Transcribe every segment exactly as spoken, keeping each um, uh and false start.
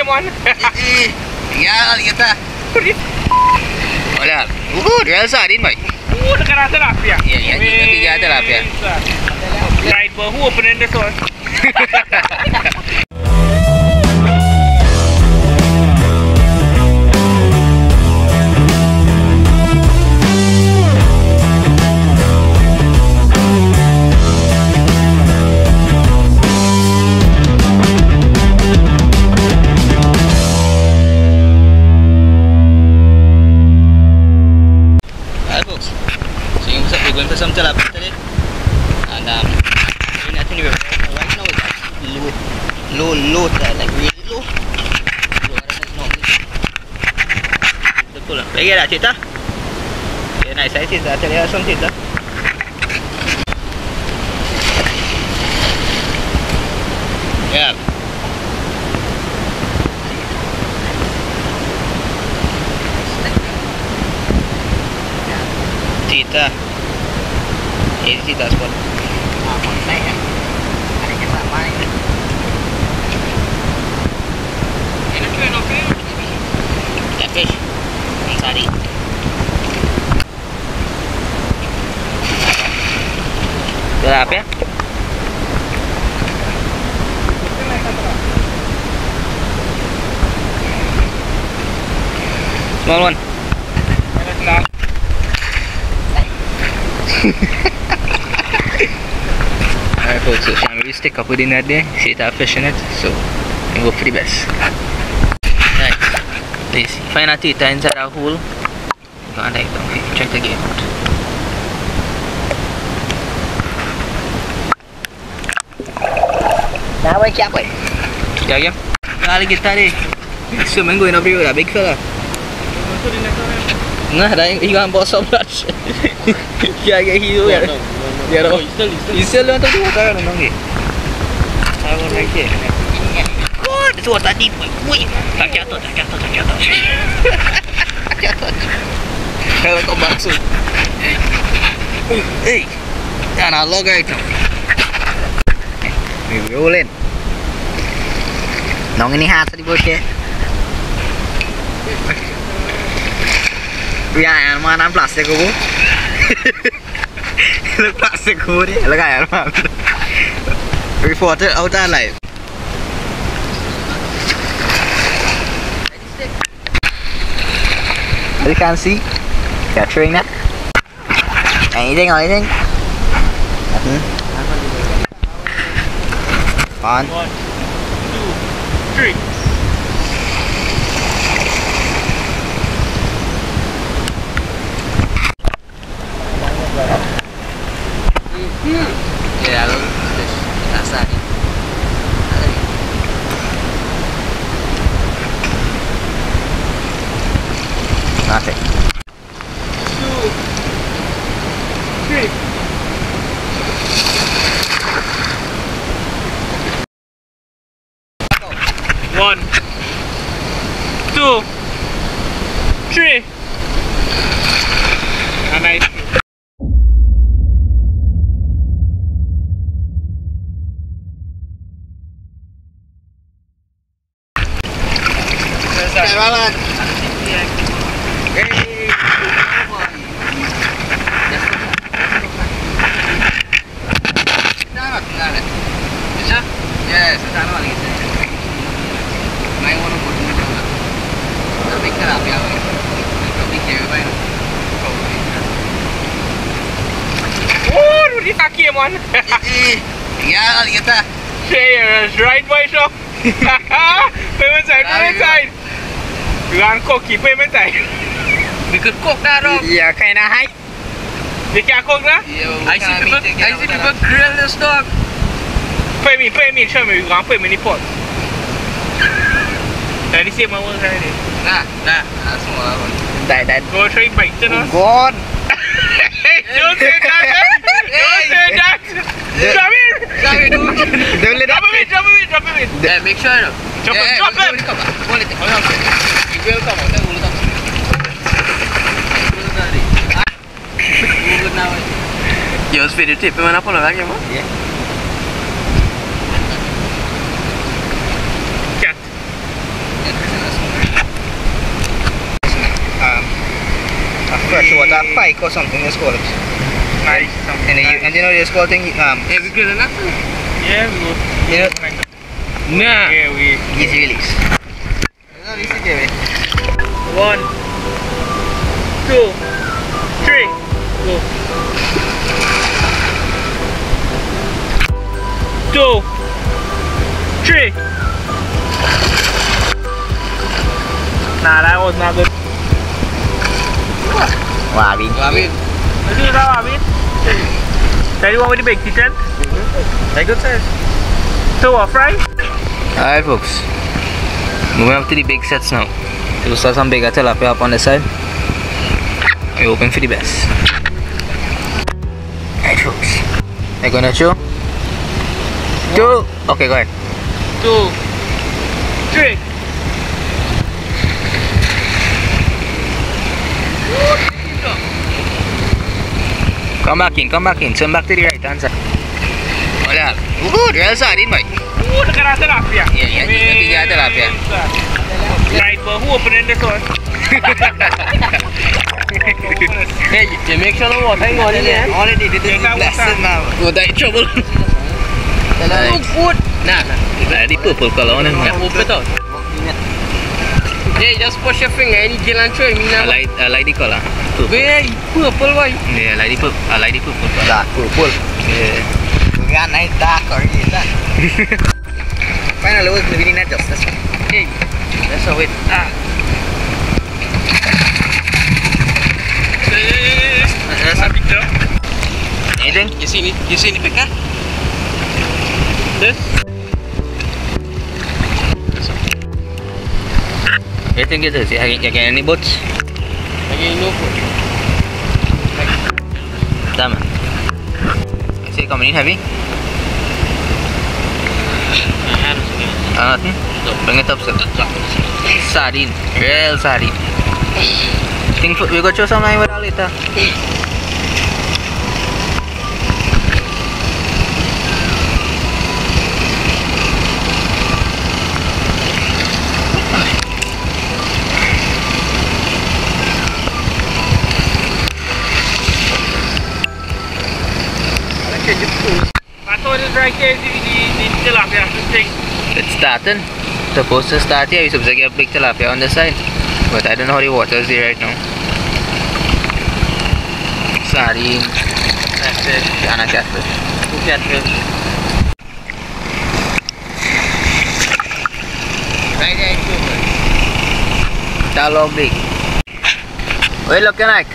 man. Ya kali kita. Hola. Uh, dia sarin baik. Uh, dekat rasa lapia. Ya, ya, tapi dia ada lapia. Right, but who opened this one? Some tilapia today, and um, I think we're right now it's low, low, low tide, like really low. Lower than it's normally. The pull up. Lagi ada cerita? Yeah, nice. Saya cerita. Cari asam cerita. Yeah. Cerita. Ini sih tak spot. Ah, kontak ya. Ada cepat main. Ini tu yang okey. Catfish. Sari. Tilapia. Small one. Alright folks, so shall we stick up with the net there, see it fish in it, so we go for the best. Right, please find a tita inside a hole, go and take down, check the game out. Now wake up, boy. Yeah, yeah. Gotta get that in. Swimming going up here with a big fella. Nah, he gonna bust some blood. Yeah, yeah, he do it. Yeah, no. You still learn to do water, no? I want like it. What? Itu water deep, boy. Wih, tak jatuh, tak jatuh, tak jatuh. Tak jatuh. Kalau kau basuh. Hey, jangan log right now. We rolling. Nong ini hati di bawah. Ya, mana plastik aku? Look plastic cool dia. Look at it, man. Reported out alive. You can see capturing that. Anything, anything? Nothing. On. One, two, three. Hmm. Ya, lalu terus rasa nih. Oke. Two, three. One, two, three. A nice. Kaya banget. Bisa? Yes, sama lagi. Main warna putih. Tapi kenapa ya? Tapi cewek main. Oh, di kaki man. Ya kali kita. Cheers, right boy shop. Payment side, payment side. Jangan koki, payment side. We could cook that up. Yeah, kinda high. They can cook that? I see people, I see people grill this dog. Pay me, pay me, show me. You can pay me in the pot. Tadi sih mau saya ni. Nah, nah, semua. Dah, dah. Go try bite tu no. God. Don't say that. Don't say that. Drop it. Drop it. Drop it. Drop it. Drop it. Drop it. Yeah, make sure. Drop it. Drop it. Boleh tak? Boleh tak? Igel kau, tak boleh tak? Boleh tadi. Boleh nak. Yo, speed tip mana pun lagi mah? Yeah. a pike or something, it's called. Nice. And, then you, and you know this called thing, um, Hey, we good enough? Yeah, we go. you know, Nah. Yeah, we. easy release. No, this is good. One, two, three, go. Two, three. Nah, that was not good. Wabi. Wabi. This is how I mean. Tell you one with the big chicken. Very good size. So, a fry. Alright folks, moving up to the big sets now. We will start some bigger tilapia up on the side. We're hoping for the best. Alright folks, I'm gonna show. Two. Okay, go ahead. Two, three. Come back in, come back in. Turn back to the right hand side. Hola. Good, real sardine, boy. Ooh, look at that tilapia. Yeah, yeah, yeah, yeah, tilapia. Right, but who opening this one? Hey, you make sure the water ain't on in there. All I did is Take that blast water. it now. Well, that trouble. Good food. Nah, nah. The purple color on it. Yeah, open it out. Yeah, you just push your finger and you get and throw me I now. like, I like the color. Purple. Where purple boy? Yeah, I like the purple. I like the purple color. Dark purple. Yeah. We got nice dark already. Finally, was living in justice. Hey, That's how it. Ah. That's a picture. Anything? you see it? You see the picture? This? You think it is? You get you get any boats? Again, no food. Damn man. I see it coming in heavy. Uh, nothing? Bring it up, sir. Sardine. Real sardine. Think we go show some line with that later. I thought it was right there, the, the, the tilapia thing. It's starting. Supposed to start here. We're supposed to get a big tilapia on the side. But I don't know how the water is there right now. Sardine. Catfish. And a catfish. Two catfish. Right there, two. That long big. What are you looking like?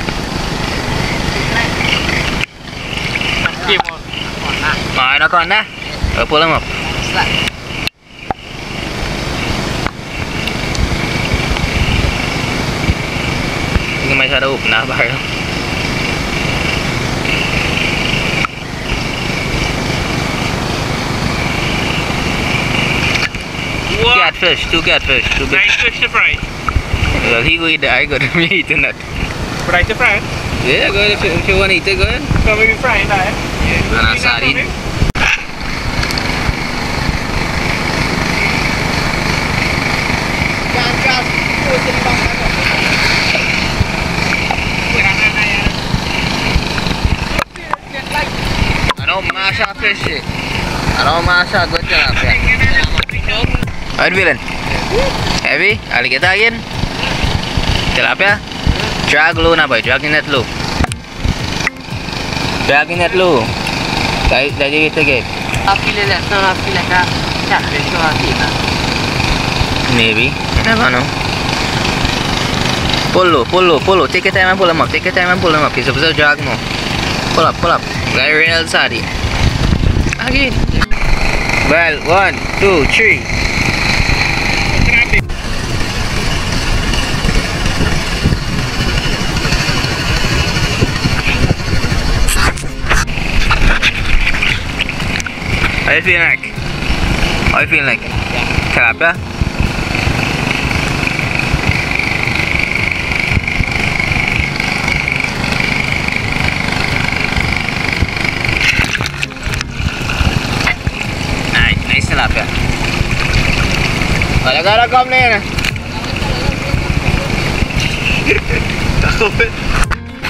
Came on. Ah, knock on that. I'll pull him up. I think I might try to open that barrel. What? Catfish, two catfish, two big. Nice fish to fry. Well, he go eat that, I got him eating that. Fry to fry. Yeah, go ahead if you, if you want to eat it, go ahead. So maybe frying that, eh? Yeah, and a sardine. I don't mash up fish shit. I don't mash up good tilapia. How you feeling? Heavy? Alligator again? Tilapia? Drag low na boy, drag the net low. Drag the net low. Dahil dahil dito again. I feel like that's not, I feel like a catfish or a tuna. Maybe. You never know. Pull low, pull low, pull low. Take your time and pull them up. Take your time and pull them up. You're supposed to drag more. Pull up, pull up. Like real sardine. Again. Well, one, two, three. How you feeling like? How you feeling like? Tilapia? Nice, nice tilapia. Wala ka na come na yun ah.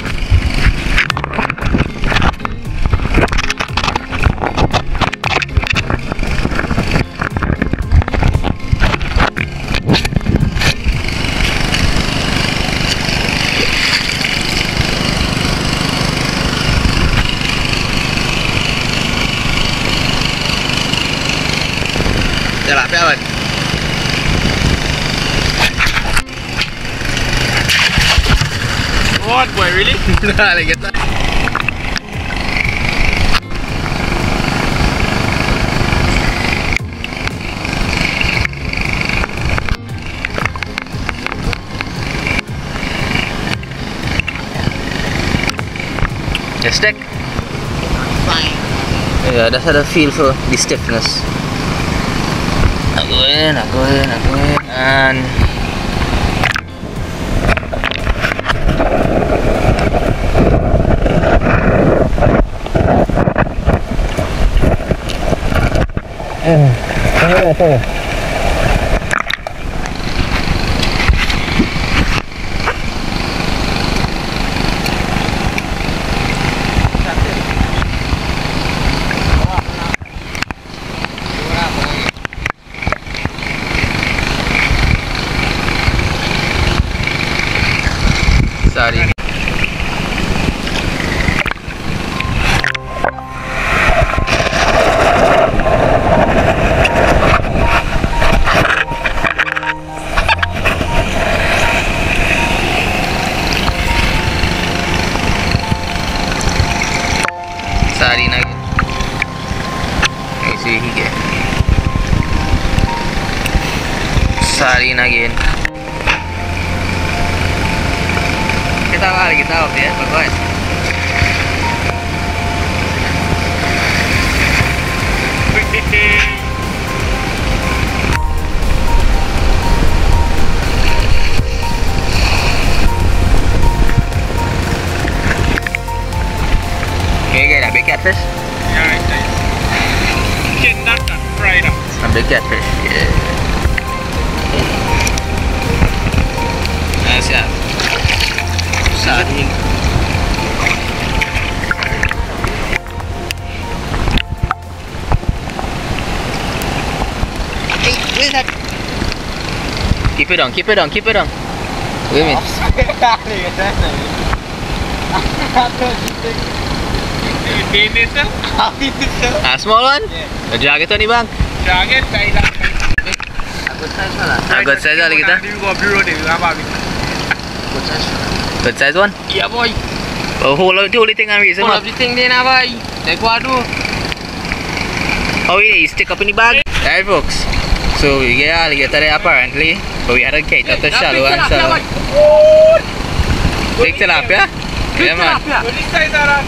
Tilapia apa? What boy, really? Nah, lagi kita. The stick? Fine. Yeah, that's how I feel for the stiffness. I go in, I go in, I go in, and sorry. Sorry na. Let's see here. Sorry na again. Kita kali kita off ya, bagus. Okay, get a big catfish. Yeah, right, right. Get that and fry it up. A big catfish. Yeah. Nice, yeah. Sorry. Hey, where's that? Keep it on, keep it on, keep it on. Wait a minute. Pain yourself? Ah, small one? Yeah. Jaga tu ni bang. Jaget, tayo lang. Good size lah. Ah, good size lagi kita. Nanti gua bureau deh, apa abi? Good size. Good size one. Yeah boy. Oh, hold on, hold it thing and reason. Pull up the thing din na boy. Take what do? Oh yeah, you stick up in the bag. Alright folks. So we get alligator there apparently, but we had to kite up the shallow and shallow. Big tilapia? Yeah man. What is size ara?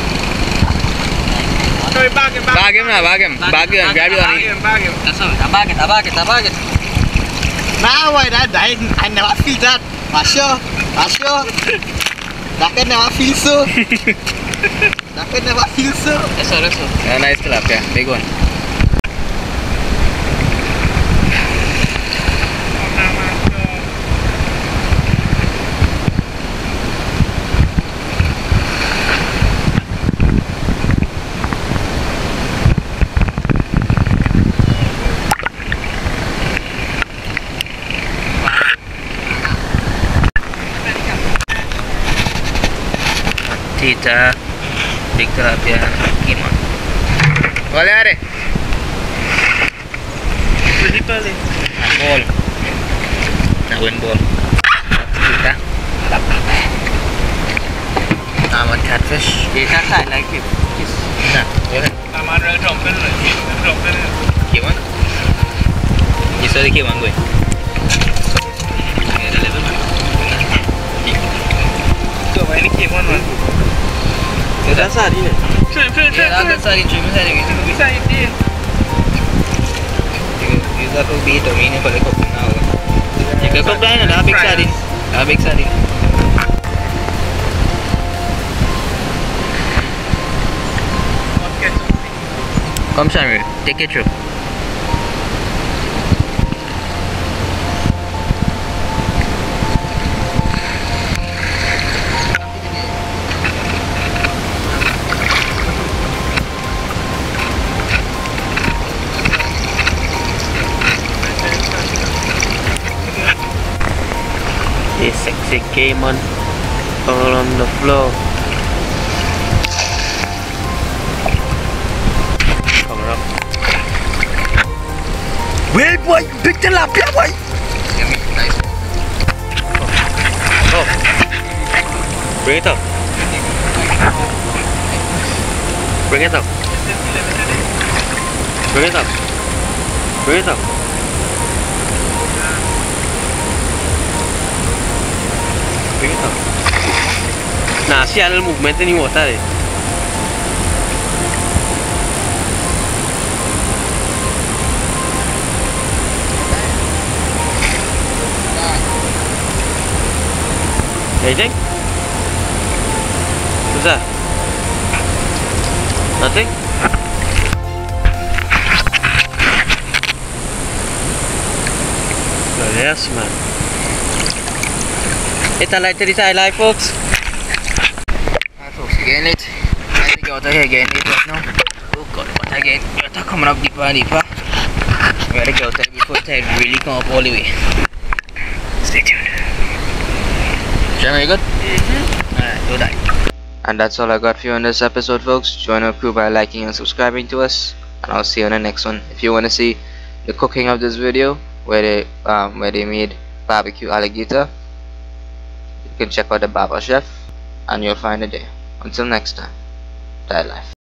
Sorry, bag him, Bag him na, bag him. Bag him, grab it on Bag it. him, bag him. That's all. Tabag it, tabag it, tabag it. Nah, why that? I, I never feel that. Asyo, Asyo. That can never feel so. That can never feel so. That's all, that's all. Yeah, nice tilapia, big one. Tita, big tilapia, gimana? Boleh ada? Pretty pali. Nak ball, nak win ball. Tita, naman catfish. Yeah, that's I like it. Yes. Nah, boleh. Taman rel jump in le. Jump in. Gimana? Bisa di gimana gue? Ada level mana? So, ini gimana man? That's all, isn't it? Trip, trip, trip. Ya, agak sari cuma sari gitu. Bisa ini. Juga aku beat ini boleh kau kenal. Jika kau berani dah big sari, dah big sari. Come Samuel, take it through. This sexy cayman all on the floor. Cover up. boy. Big tilapia, boy. Nice. Oh. Bring it up. Bring it up. Bring it up. Bring it up. Bring it up. Nah, see a little movement in the water there. Anything? What's that? Nothing? Oh, yes, man. Hit a light to this highlight, folks. Alright, folks, again it. I think out of here again it right now. Oh god, but again, water coming up deeper and deeper. We gotta get out there before the tide really come up all the way. Stay tuned. Jeremy, you good? Mm-hmm. Alright, do that. And that's all I got for you on this episode, folks. Join our crew by liking and subscribing to us, and I'll see you on the next one. If you want to see the cooking of this video, where they um, where they made barbecue alligator, you can check out the Barber Chef, and you'll find it there. Until next time, die life.